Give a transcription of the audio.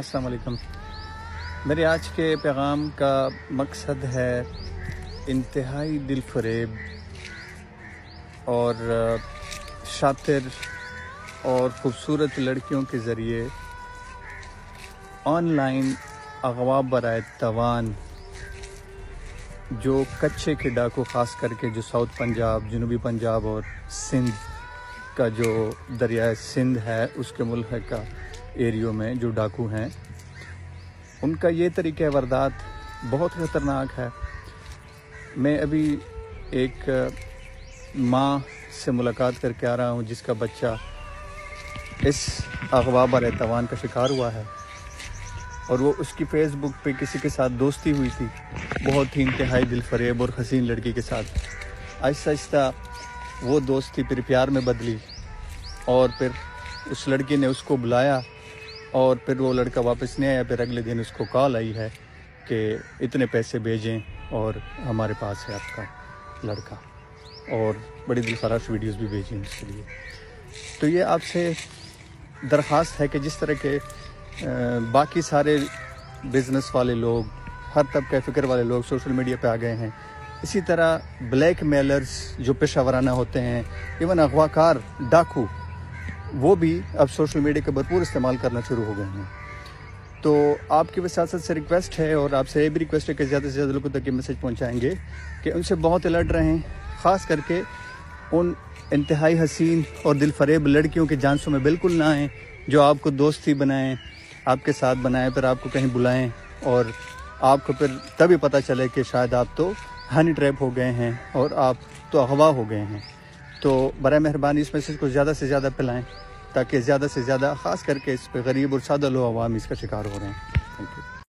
अस्सलाम वालेकुम। मेरे आज के पैगाम का मकसद है इंतहाई दिलफरेब और शातिर और ख़ूबसूरत लड़कियों के ज़रिए ऑनलाइन अगवा बराए तवान जो कच्चे के डाकू ख़ास करके जो साउथ पंजाब, जनूबी पंजाब और सिंध का जो दरिया सिंध है उसके मुल्हका एरियो में जो डाकू हैं, उनका ये तरीक़ा वारदात बहुत ख़तरनाक है। मैं अभी एक माँ से मुलाकात करके आ रहा हूँ जिसका बच्चा इस अगवा बराए तवान का शिकार हुआ है और वो उसकी फ़ेसबुक पे किसी के साथ दोस्ती हुई थी, बहुत ही इंतहाई दिलफरेब और हसीन लड़की के साथ। आहिस्ता आहिस्ता वो दोस्ती फिर प्यार में बदली और फिर उस लड़की ने उसको बुलाया और फिर वो लड़का वापस नहीं आया। फिर अगले दिन उसको कॉल आई है कि इतने पैसे भेजें और हमारे पास है आपका लड़का, और बड़ी दिलखराश वीडियोस भी भेजी उसके लिए। तो ये आपसे दरख्वास्त है कि जिस तरह के बाकी सारे बिज़नेस वाले लोग, हर तबके फ़िक्र वाले लोग सोशल मीडिया पे आ गए हैं, इसी तरह ब्लैक मेलर्स जो पेशा वराना होते हैं, इवन अगवाकार डाकू, वो भी अब सोशल मीडिया का भरपूर इस्तेमाल करना शुरू हो गए हैं। तो आपकी वसासत से रिक्वेस्ट है और आपसे ये भी रिक्वेस्ट है कि ज़्यादा से ज़्यादा लोगों तक ये मैसेज पहुँचाएँगे कि उनसे बहुत अलर्ट रहें, ख़ास करके उन इंतहाई हसीन और दिलफरेब लड़कियों के झांसों में बिल्कुल ना आएँ जो आपको दोस्ती बनाएं, आपके साथ बनाएं, फिर आपको कहीं बुलाएं और आपको फिर तभी पता चले कि शायद आप तो हनी ट्रैप हो गए हैं और आप तो अगवा हो गए हैं। तो बराए मेहरबानी इस मैसेज को ज़्यादा से ज़्यादा फैलाएं ताकि ज़्यादा से ज़्यादा ख़ास करके इस पे गरीब और सादा लोग अवाम इसका शिकार हो रहे हैं। Thank you.